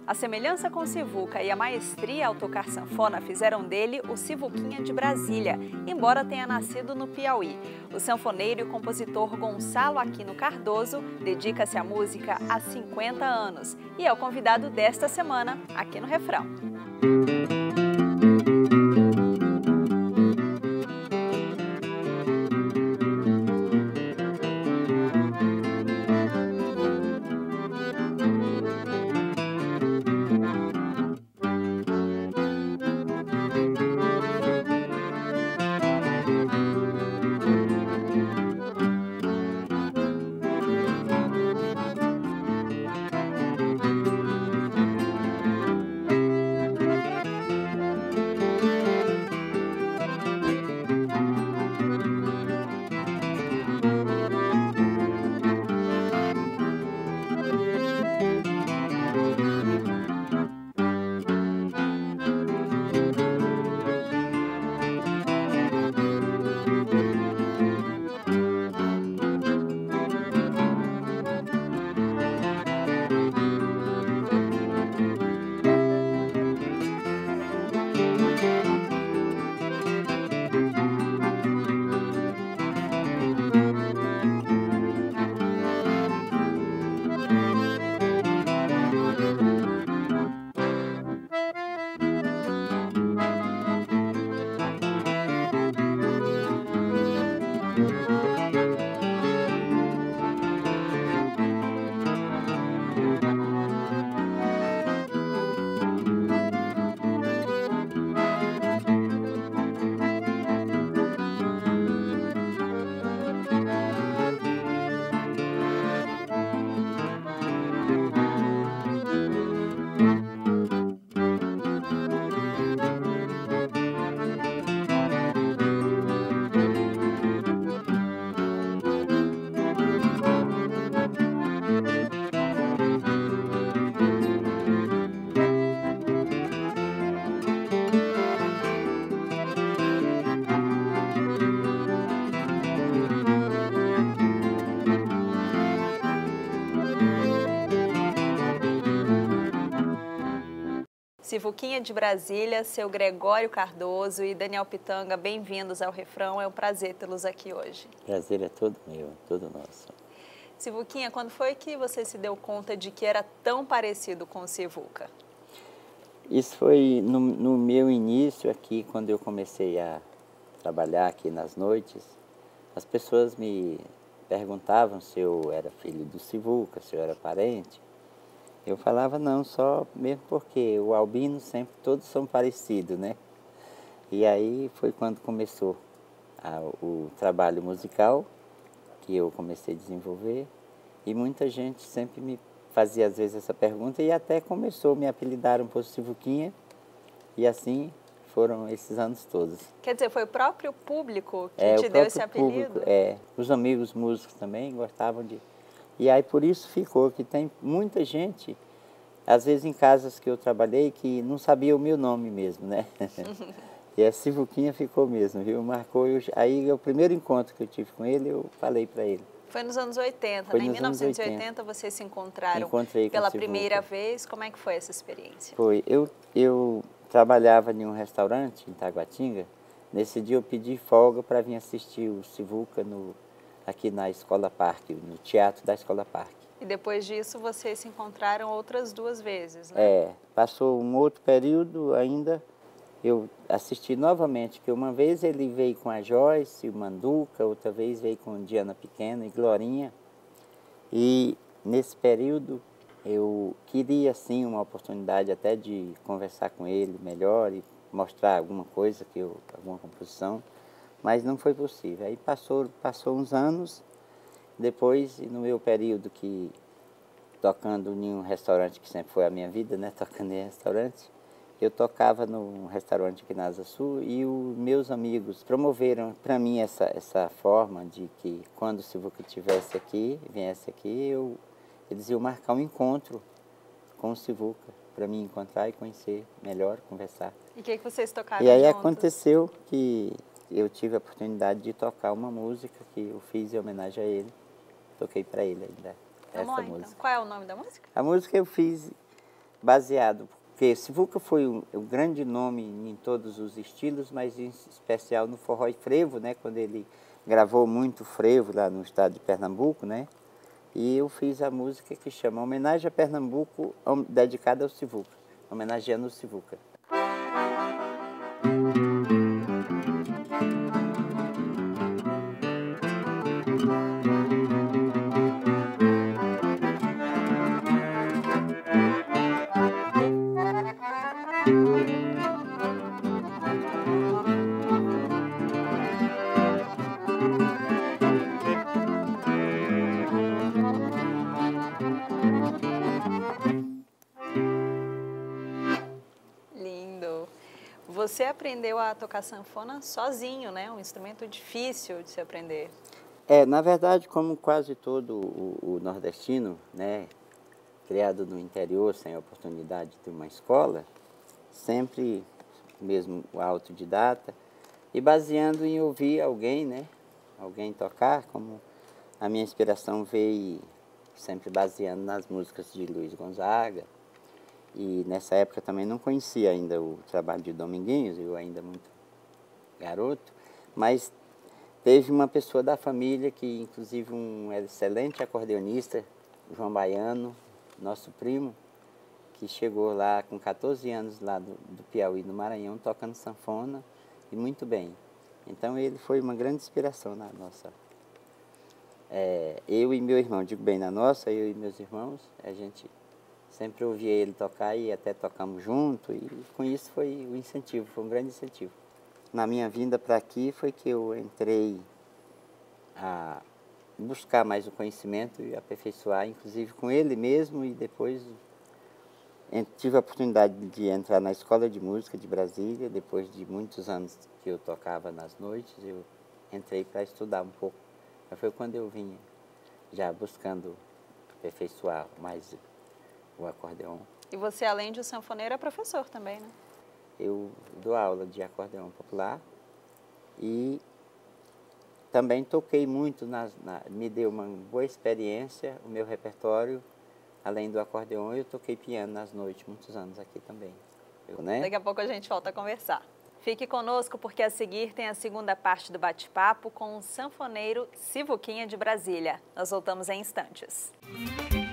A semelhança com o Sivuca e a maestria ao tocar sanfona fizeram dele o Sivuquinha de Brasília, embora tenha nascido no Piauí. O sanfoneiro e compositor Gonçalo Aquino Cardoso dedica-se à música há 50 anos e é o convidado desta semana aqui no Refrão. Sivuquinha de Brasília, seu Gregório Cardoso e Daniel Pitanga, bem-vindos ao Refrão. É um prazer tê-los aqui hoje. Prazer é todo meu, todo nosso. Sivuquinha, quando foi que você se deu conta de que era tão parecido com o Sivuca? Isso foi no meu início aqui, quando eu comecei a trabalhar aqui nas noites. As pessoas me perguntavam se eu era filho do Sivuca, se eu era parente. Eu falava não, só mesmo porque o albino sempre, todos são parecidos, né? E aí foi quando começou o trabalho musical, que eu comecei a desenvolver, e muita gente sempre me fazia às vezes essa pergunta e até começou, me apelidaram por Sivuquinha, e assim foram esses anos todos. Quer dizer, foi o próprio público que te deu esse apelido? Os amigos músicos também gostavam de... E aí por isso ficou, que tem muita gente, às vezes em casas que eu trabalhei, que não sabia o meu nome mesmo, né? E a Sivuquinha ficou mesmo, viu? Marcou, aí o primeiro encontro que eu tive com ele, eu falei para ele. Foi nos anos 80, Foi né? Em nos anos 1980 vocês se encontraram Encontrei com pela o Sivuca. primeira vez. Como é que foi essa experiência? Foi, eu trabalhava em um restaurante em Taguatinga. Nesse dia eu pedi folga para vir assistir o Sivuca aqui na Escola Parque, no Teatro da Escola Parque. E depois disso vocês se encontraram outras 2 vezes, né? Passou um outro período ainda, eu assisti novamente, que uma vez ele veio com a Joyce, o Manduca, outra vez veio com Diana Pequena e Glorinha. E nesse período eu queria sim uma oportunidade até de conversar com ele melhor e mostrar alguma coisa, alguma composição, mas não foi possível. Aí passou uns anos, depois no meu período que tocando em um restaurante que sempre foi a minha vida, né, tocando em restaurante, eu tocava num restaurante aqui na Asa Sul e os meus amigos promoveram para mim essa forma de que quando o Sivuca estivesse aqui, viesse aqui, eles iam marcar um encontro com o Sivuca para me encontrar e conhecer melhor, conversar. E o que vocês tocaram E aí juntos? aconteceu que eu tive a oportunidade de tocar uma música que eu fiz em homenagem a ele. Toquei para ele ainda. Vamos lá, então. Qual é o nome da música? A música eu fiz baseado, porque sivuca foi um grande nome em todos os estilos, mas em especial no forró e frevo, né? Quando ele gravou muito frevo lá no estado de Pernambuco, né? E eu fiz a música que chama Homenagem a Pernambuco, dedicada ao sivuca, homenageando o sivuca. Lindo! Você aprendeu a tocar sanfona sozinho, né? Um instrumento difícil de se aprender. Na verdade, como quase todo o nordestino, né, criado no interior, sem oportunidade de uma escola, sempre mesmo autodidata, e baseando em ouvir alguém, né, alguém tocar, como a minha inspiração veio sempre baseando nas músicas de Luiz Gonzaga, e nessa época também não conhecia ainda o trabalho de Dominguinhos, eu ainda muito garoto, mas teve uma pessoa da família que, inclusive, um excelente acordeonista, João Baiano, nosso primo, que chegou lá com 14 anos lá do Piauí, no Maranhão, tocando sanfona e muito bem. Então ele foi uma grande inspiração na nossa. Eu e meu irmão, digo bem na nossa, eu e meus irmãos, a gente sempre ouvia ele tocar e até tocamos junto, e com isso foi o incentivo, foi um grande incentivo. Na minha vinda para aqui foi que eu entrei a buscar mais o conhecimento e aperfeiçoar, inclusive com ele mesmo, e depois tive a oportunidade de entrar na Escola de Música de Brasília. Depois de muitos anos que eu tocava nas noites, eu entrei para estudar um pouco. Foi quando eu vim já buscando aperfeiçoar mais o acordeon. E você, além de sanfoneiro, é professor também, né? Eu dou aula de acordeon popular e também toquei muito, me deu uma boa experiência o meu repertório. Além do acordeon, eu toquei piano nas noites, muitos anos aqui também. Né? Daqui a pouco a gente volta a conversar. Fique conosco porque a seguir tem a segunda parte do bate-papo com o sanfoneiro Sivuquinha de Brasília. Nós voltamos em instantes.